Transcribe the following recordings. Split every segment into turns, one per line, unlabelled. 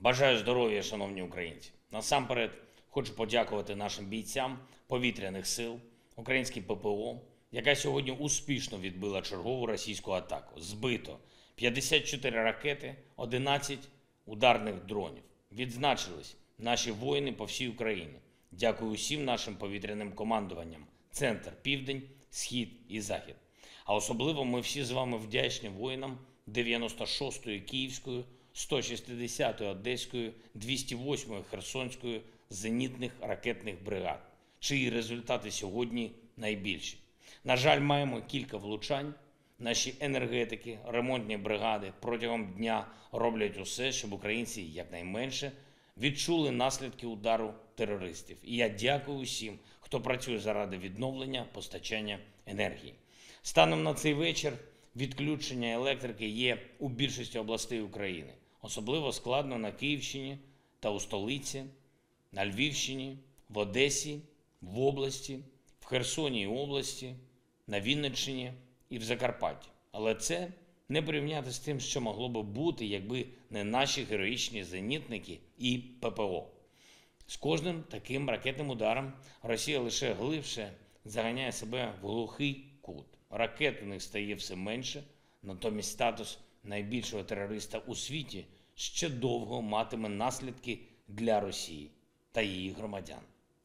Бажаю здоров'я, шановні українці. Насамперед хочу подякувати нашим бійцям повітряних сил, українській ППО, яка сьогодні успішно відбила чергову російську атаку. Збито 54 ракети, 11 ударних дронів. Відзначились наші воїни по всій Україні. Дякую усім нашим повітряним командуванням Центр, Південь, Схід і Захід. А особливо ми всі з вами вдячні воїнам 96-ї Київської, 160-ї Одеської, 208-ї Херсонської зенітних ракетних бригад, чиї результати сьогодні найбільші. На жаль, маємо кілька влучань. Наші енергетики, ремонтні бригади протягом дня роблять усе, щоб українці якнайменше відчули наслідки удару терористів. І я дякую усім, хто працює заради відновлення постачання енергії. Станом на цей вечір відключення електрики є у більшості областей України. Особливо складно на Київщині та у столиці, на Львівщині, в Одесі, в області, в Херсоні області, на Вінниччині і в Закарпатті. Але це не порівняти з тим, що могло би бути, якби не наші героїчні зенітники і ППО. З кожним таким ракетним ударом Росія лише глибше заганяє себе в глухий кут. Ракет у них стає все менше, натомість статус найбільшого терориста у світі ще довго матиме наслідки для Росії та її громадян.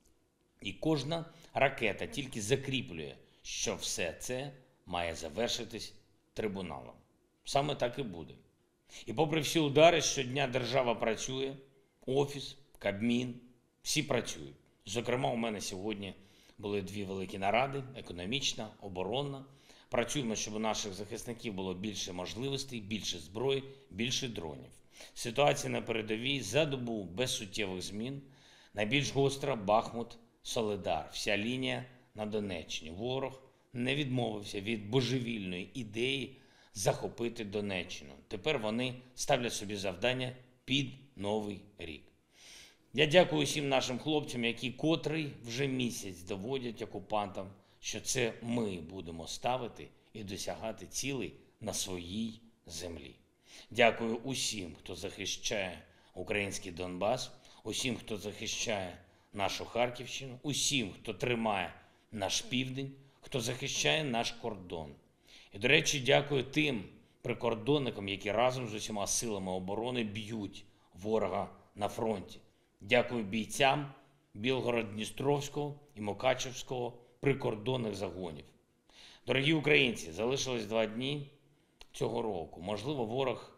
І кожна ракета тільки закріплює, що все це має завершитись трибуналом. Саме так і буде. І попри всі удари, щодня держава працює, Офіс, Кабмін, всі працюють. Зокрема, у мене сьогодні були дві великі наради – економічна, оборонна. Працюємо, щоб у наших захисників було більше можливостей, більше зброї, більше дронів. Ситуація на передовій за добу без суттєвих змін. Найбільш гостра – Бахмут, Солидар. Вся лінія на Донеччині. Ворог не відмовився від божевільної ідеї захопити Донеччину. Тепер вони ставлять собі завдання під Новий рік. Я дякую усім нашим хлопцям, які котрий вже місяць доводять окупантам, що це ми будемо ставити і досягати цілей на своїй землі. Дякую усім, хто захищає український Донбас, усім, хто захищає нашу Харківщину, усім, хто тримає наш південь, хто захищає наш кордон. І, до речі, дякую тим прикордонникам, які разом з усіма силами оборони б'ють ворога на фронті. Дякую бійцям Білгород-Дністровського і Мукачевського прикордонних загонів. Дорогі українці, залишилось 2 дні цього року. Можливо, ворог,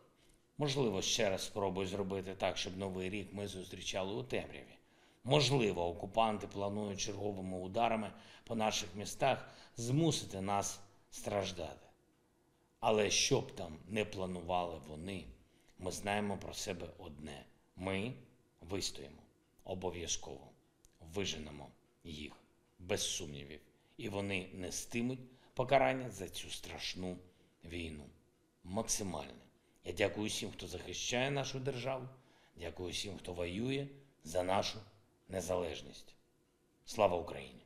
ще раз спробує зробити так, щоб Новий рік ми зустрічали у темряві. Можливо, окупанти планують черговими ударами по наших містах змусити нас страждати. Але що б там не планували вони, ми знаємо про себе одне. Ми вистоїмо. Обов'язково. Виженемо їх. Без сумнівів. І вони нестимуть покарання за цю страшну війну. Максимально. Я дякую всім, хто захищає нашу державу. Дякую всім, хто воює за нашу незалежність. Слава Україні!